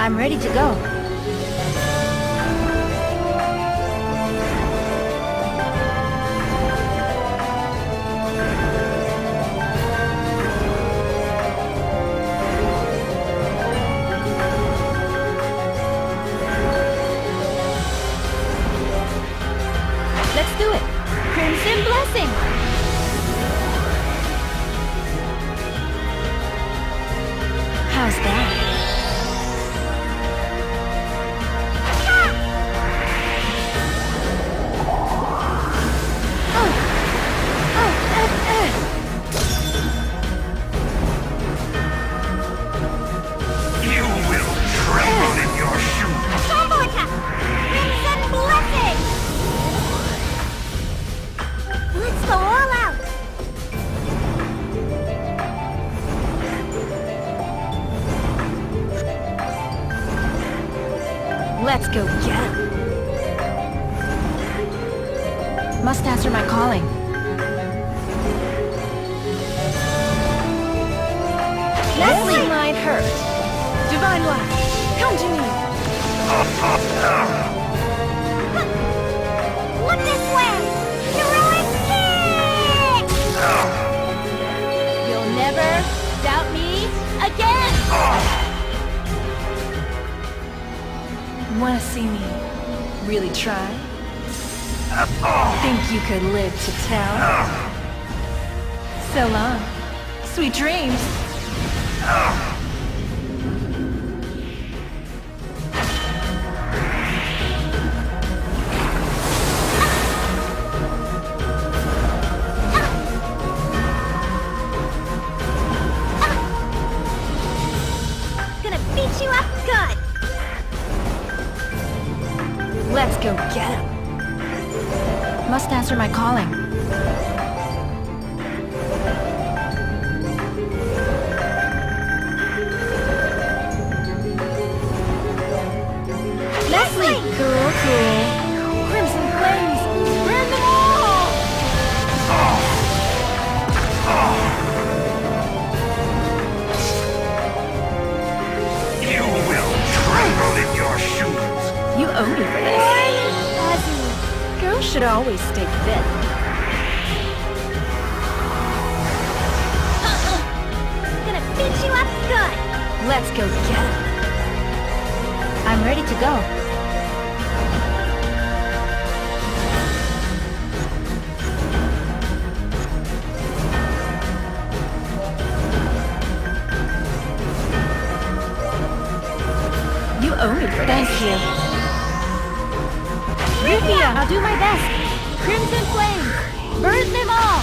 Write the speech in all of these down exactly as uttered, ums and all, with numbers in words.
I'm ready to go. Let's do it! Crimson Blessing! How's that? Oh! Oh! Uh, uh. You will tremble in your shoes. Combo attack! Crimson Blessing! Let's go all out! Let's go get him. Must answer my calling. Leslie! Might hurt. Divine Light, come to me. Look this way! Heroic kick! You'll never doubt me again! Wanna see me really try? Think you could live to tell? So long. Sweet dreams. Gonna beat you up good! Let's go get him. Must answer my calling. Leslie! Cool, cool. Crimson flames, burn them all! You will tremble in your shoes. You owe me for this. Girls should always stay fit. Gonna beat you up good! Let's go get him. I'm ready to go. You owe me for this. Thank you. Rufia! I'll do my best! Crimson Flame! Burn them all!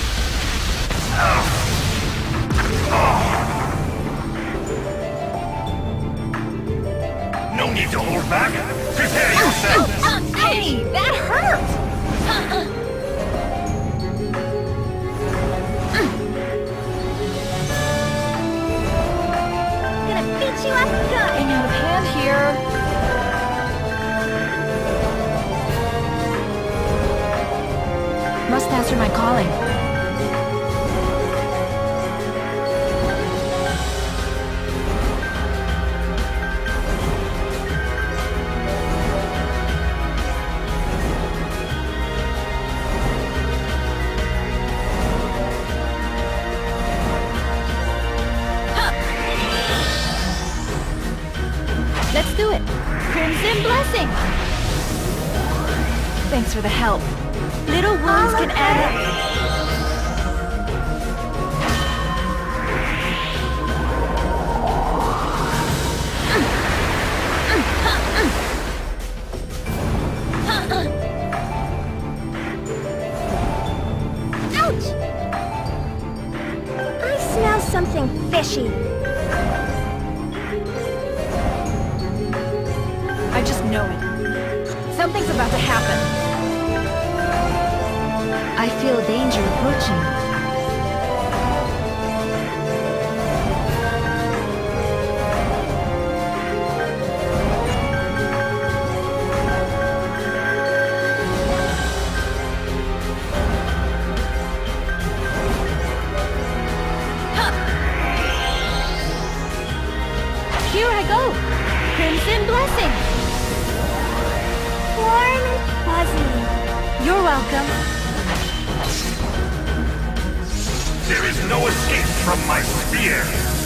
No need to hold back. Prepare yourself. Hey, that hurt! Gonna beat you up good! Getting out of hand here. Must answer my calling. Let's do it! Crimson Blessing! Thanks for the help. Little wounds can add up. Ouch! I smell something fishy. I just know it. Something's about to happen. I feel danger approaching. Here I go! Crimson Blessing! Warm and fuzzy. You're welcome. There is no escape from my spear.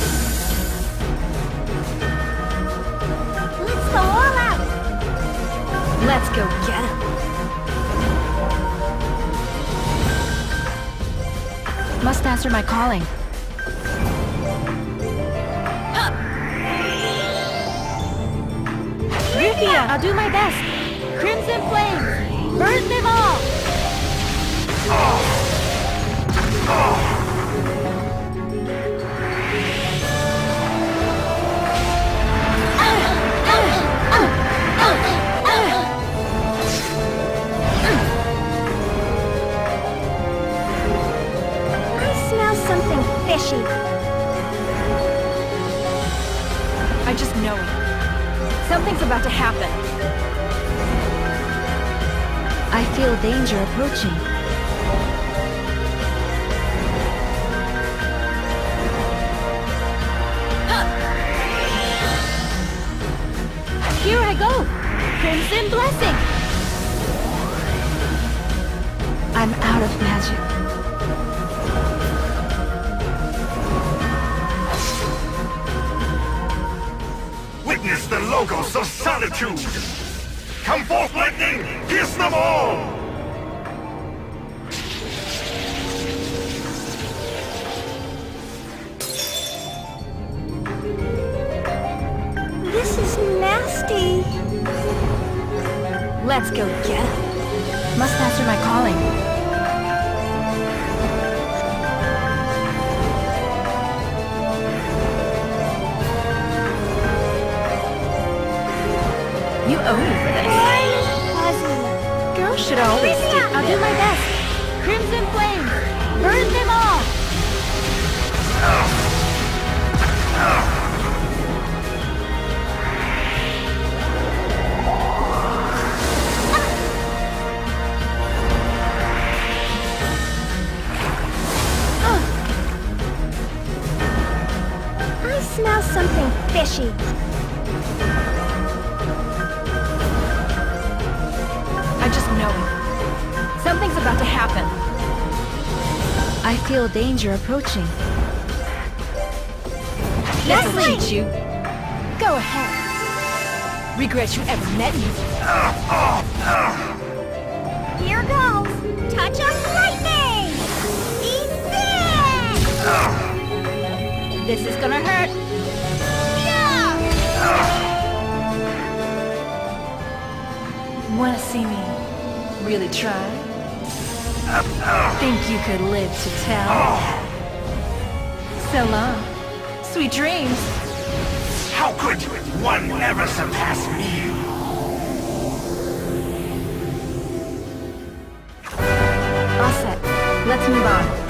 Let's go all out! Let's go get him. Must answer my calling. Rukia! I'll do my best. Crimson Flames! Burn them all! I smell something fishy. I just know it. Something's about to happen. I feel danger approaching. Here I go! Crimson Blessing! I'm out of magic. Witness the Logos of Solitude! Come forth, lightning! Pierce them all! This is nasty. Let's go get him. Must answer my calling. You owe me for this. Fuzzy. Girls should always stick I'll do together. my best. Crimson Flames! Burn them all! I smell something fishy. I just know it. Something's about to happen. I feel danger approaching. Let's Leslie! teach you. Go ahead. Regret you ever met me. Here goes! Touch of lightning! Eat this! This is gonna hurt. Wanna see me really try? Think you could live to tell? So long. Sweet dreams. How could one ever surpass me? All set. Let's move on.